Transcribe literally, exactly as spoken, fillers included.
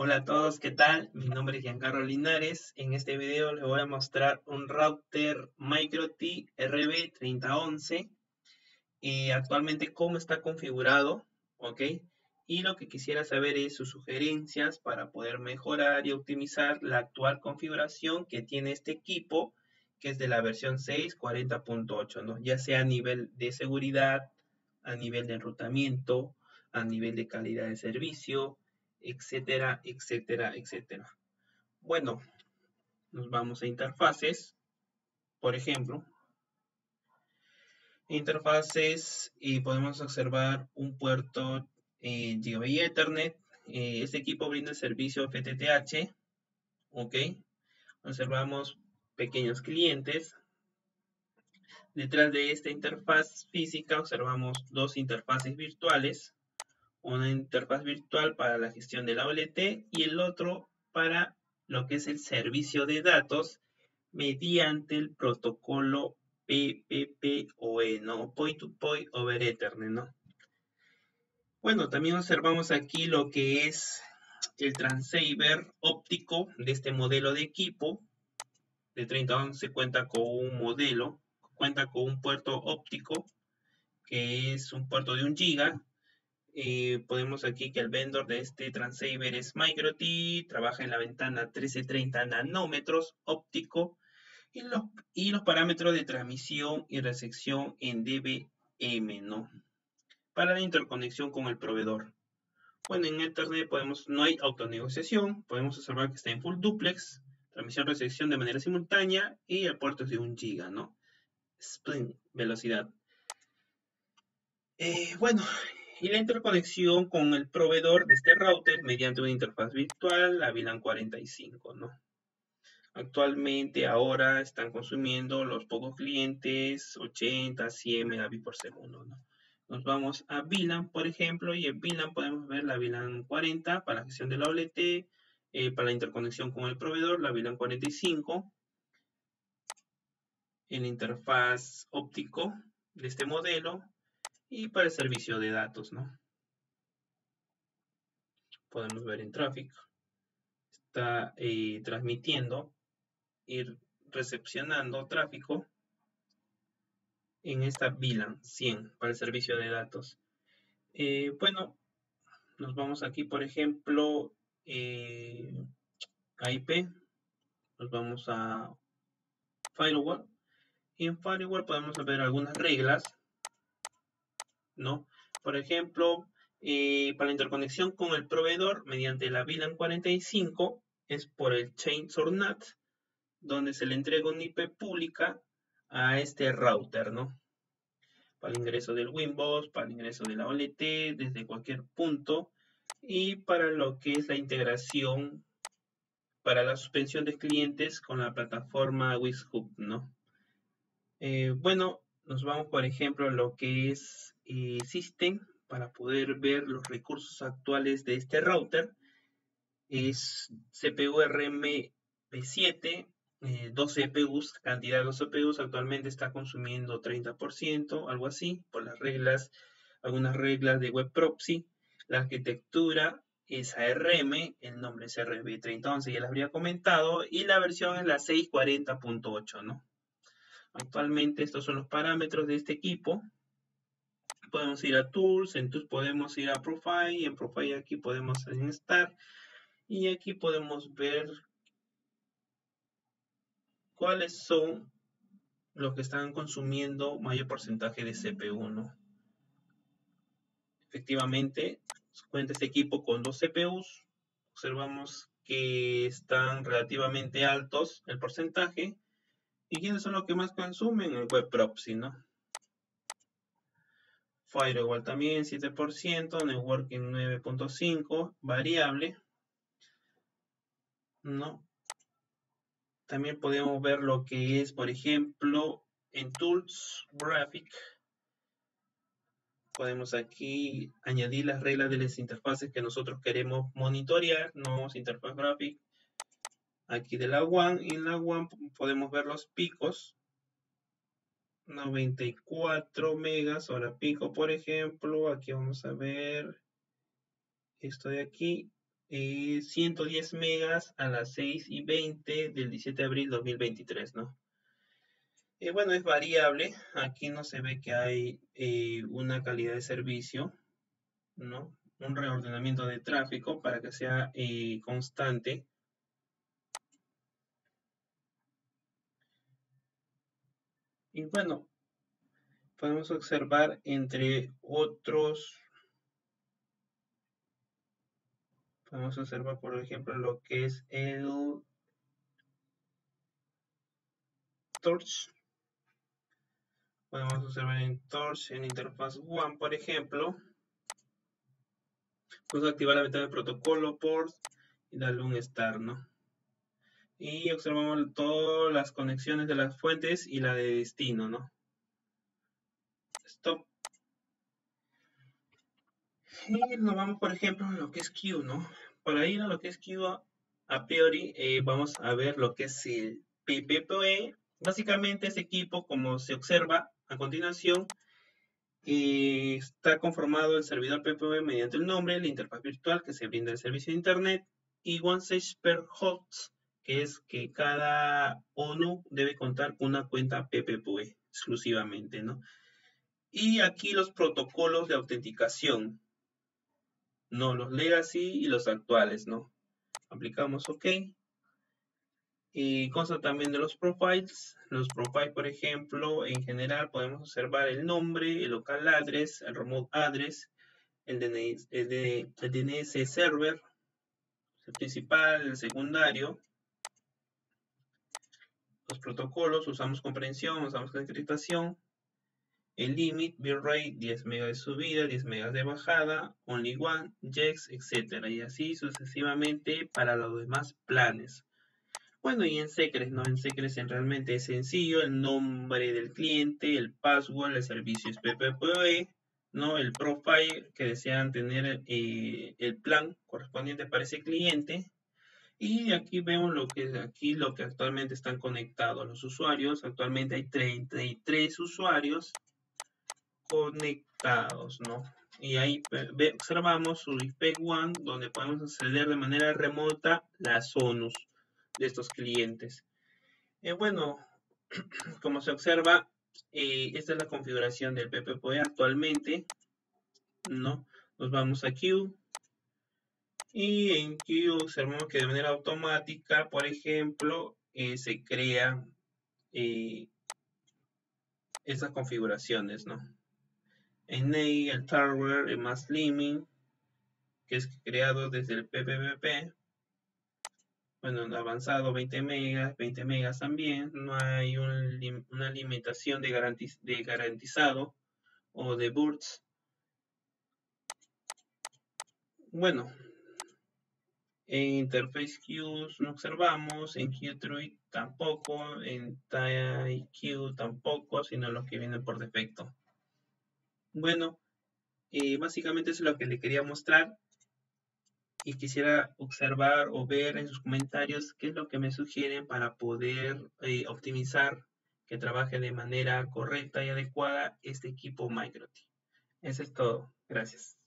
Hola a todos, ¿qué tal? Mi nombre es Giancarlo Linares. En este video les voy a mostrar un router MikroTik R B treinta once y actualmente cómo está configurado, ¿ok? Y lo que quisiera saber es sus sugerencias para poder mejorar y optimizar la actual configuración que tiene este equipo, que es de la versión seis cuarenta punto ocho, ¿no? Ya sea a nivel de seguridad, a nivel de enrutamiento, a nivel de calidad de servicio, etcétera, etcétera, etcétera. Bueno, nos vamos a interfaces, por ejemplo. Interfaces y podemos observar un puerto eh, Gigabit Ethernet. Eh, este equipo brinda el servicio F T T H. Ok. Observamos pequeños clientes. Detrás de esta interfaz física observamos dos interfaces virtuales. Una interfaz virtual para la gestión de la O L T y el otro para lo que es el servicio de datos mediante el protocolo P P P O E, ¿no? Point to Point over Ethernet, ¿no? Bueno, también observamos aquí lo que es el transceiver óptico de este modelo de equipo. De treinta once cuenta con un modelo, cuenta con un puerto óptico que es un puerto de un giga. Eh, podemos aquí que el vendor de este transceiver es MikroTik, trabaja en la ventana mil trescientos treinta nanómetros óptico y los, y los parámetros de transmisión y recepción en D B M, ¿no? Para la interconexión con el proveedor. Bueno, en Ethernet podemos, no hay autonegociación, podemos observar que está en full duplex, transmisión-recepción de manera simultánea y el puerto es de un giga, ¿no? Sprint, velocidad. Eh, bueno, y la interconexión con el proveedor de este router mediante una interfaz virtual, la VLAN cuarenta y cinco, ¿no? Actualmente ahora están consumiendo los pocos clientes ochenta, cien megabits por segundo, ¿no? Nos vamos a VLAN, por ejemplo, y en VLAN podemos ver la VLAN cuarenta para la gestión de la O L T, eh, para la interconexión con el proveedor, la VLAN cuarenta y cinco, en la interfaz óptico de este modelo y para el servicio de datos, ¿no? Podemos ver en tráfico, está eh, transmitiendo y recepcionando tráfico en esta VLAN cien para el servicio de datos. Eh, bueno, nos vamos aquí, por ejemplo, eh, a I P, nos vamos a Firewall, y en Firewall podemos ver algunas reglas, ¿no? Por ejemplo, eh, para la interconexión con el proveedor mediante la VLAN cuarenta y cinco es por el Chain or N A T, donde se le entrega una I P pública a este router, ¿no? Para el ingreso del Winbox, para el ingreso de la O L T, desde cualquier punto, y para lo que es la integración para la suspensión de clientes con la plataforma WizHub, ¿no? Eh, bueno, nos vamos, por ejemplo, a lo que es eh, System, para poder ver los recursos actuales de este router. Es C P U R M P siete, eh, dos C P Us, cantidad de los C P Us actualmente está consumiendo treinta por ciento, algo así, por las reglas, algunas reglas de web proxy. La arquitectura es A R M, el nombre es R B treinta once, ya les habría comentado, y la versión es la seis cuarenta punto ocho, ¿no? Actualmente estos son los parámetros de este equipo. Podemos ir a Tools, en Tools podemos ir a Profile, y en Profile aquí podemos Start, y aquí podemos ver cuáles son los que están consumiendo mayor porcentaje de C P U, ¿no? Efectivamente, cuenta este equipo con dos C P Us. Observamos que están relativamente altos el porcentaje. ¿Y quiénes son los que más consumen? El web proxy, ¿no? Firewall también siete por ciento, networking nueve punto cinco, variable, ¿no? También podemos ver lo que es, por ejemplo, en Tools, Graphic. Podemos aquí añadir las reglas de las interfaces que nosotros queremos monitorear, no interfaz Graphic. Aquí de la WAN, en la WAN podemos ver los picos. noventa y cuatro megas hora pico, por ejemplo. Aquí vamos a ver esto de aquí. eh, ciento diez megas a las seis y veinte del diecisiete de abril de dos mil veintitrés, ¿no? Eh, bueno, es variable. Aquí no se ve que hay eh, una calidad de servicio, ¿no? Un reordenamiento de tráfico para que sea eh, constante. Y bueno, podemos observar entre otros, podemos observar por ejemplo lo que es el Torch. Podemos observar en Torch, en interfaz one, por ejemplo. Podemos activar la ventana de protocolo port y darle un start, ¿no? Y observamos todas las conexiones de las fuentes y la de destino, ¿no? Stop. Y nos vamos, por ejemplo, a lo que es Q, ¿no? Para ir a lo que es Q, a, a priori, eh, vamos a ver lo que es el P P P O E. Básicamente, este equipo, como se observa a continuación, eh, está conformado el servidor P P P O E mediante el nombre, la interfaz virtual que se brinda el servicio de Internet, y one session per host, que es que cada O N U debe contar con una cuenta P P P O E exclusivamente, ¿no? Y aquí los protocolos de autenticación, ¿no? Los legacy y los actuales, ¿no? Aplicamos OK. Y consta también de los profiles. Los profiles, por ejemplo, en general podemos observar el nombre, el local address, el remote address, el D N S, el D N S server, el principal, el secundario. Los protocolos, usamos comprensión, usamos encriptación. El limit, bitrate, diez megas de subida, diez megas de bajada, only one, jex, etcétera. Y así sucesivamente para los demás planes. Bueno, y en Secrets, ¿no? En Secrets realmente es sencillo, el nombre del cliente, el password, el servicio es P P P O E, ¿no? El profile que desean tener eh, el plan correspondiente para ese cliente. Y aquí vemos lo que aquí lo que actualmente están conectados los usuarios. Actualmente hay treinta y tres usuarios conectados, ¿no? Y ahí observamos su I P one, donde podemos acceder de manera remota las O N Us de estos clientes. Eh, bueno, como se observa, eh, esta es la configuración del P P P O E actualmente, ¿no? Nos vamos a Q. Y en Q observamos que de manera automática, por ejemplo, eh, se crean eh, esas configuraciones, ¿no? En Ney, el hardware, el mass limit, que es creado desde el P P P P. Bueno, avanzado veinte megas, veinte megas también. No hay un, una limitación de, garantiz de garantizado o de bursts. Bueno, en Interface Queues no observamos, en QTruid tampoco, en TyQ tampoco, sino los que vienen por defecto. Bueno, eh, básicamente eso es lo que le quería mostrar y quisiera observar o ver en sus comentarios qué es lo que me sugieren para poder eh, optimizar que trabaje de manera correcta y adecuada este equipo Micro T. Eso es todo. Gracias.